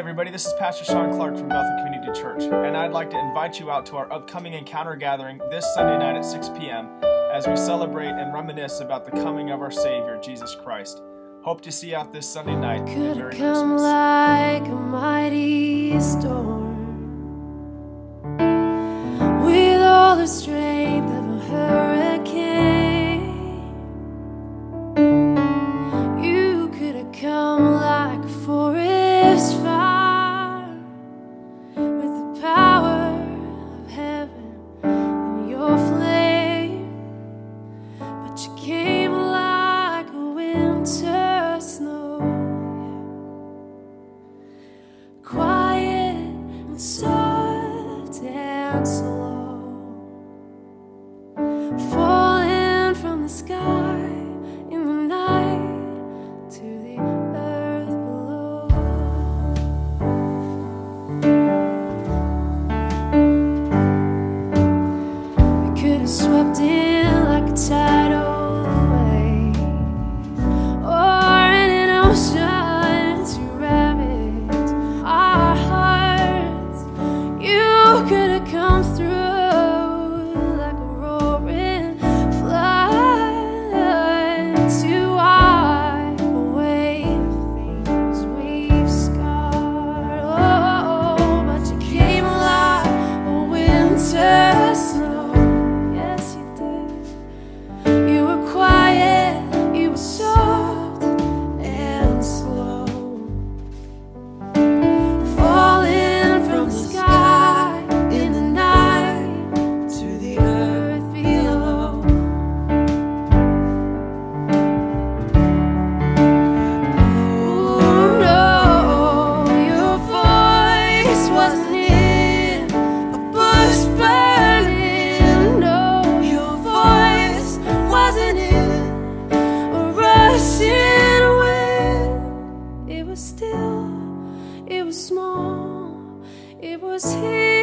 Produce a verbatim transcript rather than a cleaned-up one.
everybody, this is Pastor Sean Clark from Bethel Community Church, and I'd like to invite you out to our upcoming encounter gathering this Sunday night at six p m as we celebrate and reminisce about the coming of our Savior, Jesus Christ. Hope to see you out this Sunday night. Could Merry come Christmas. like a mighty storm, with all the strength of a hurricane. You could have come like a forest fire, with the power of heaven in your flame. But you came like a winter snow, quiet and soft and slow, falling from the sky in the night to the earth below. We could have swept in like a tidal wave, or in an ocean to ravage our hearts. You could have come through like a roaring flood to wipe away the things we've scarred. Oh, but you came like a winter snow. Yes, you did. You were quiet, you were soft and slow, falling from the sky in the night to the earth below. Ooh, no, your voice wasn't in a bush burning. No, your voice wasn't in a rushing wind. It was still, it was small, it was here.